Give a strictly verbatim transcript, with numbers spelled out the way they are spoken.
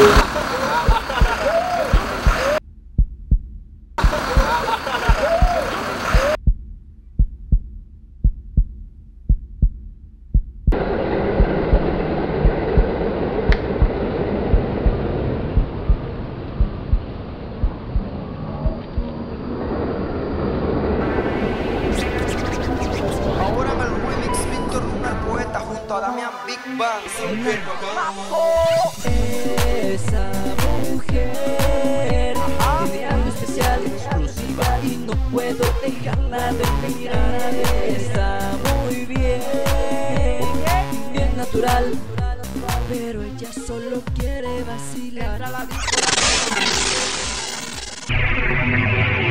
Esa mujer tiene algo especial, exclusiva, y no puedo dejarla de mirar. Está muy bien, bien natural, pero ella solo quiere vacilar.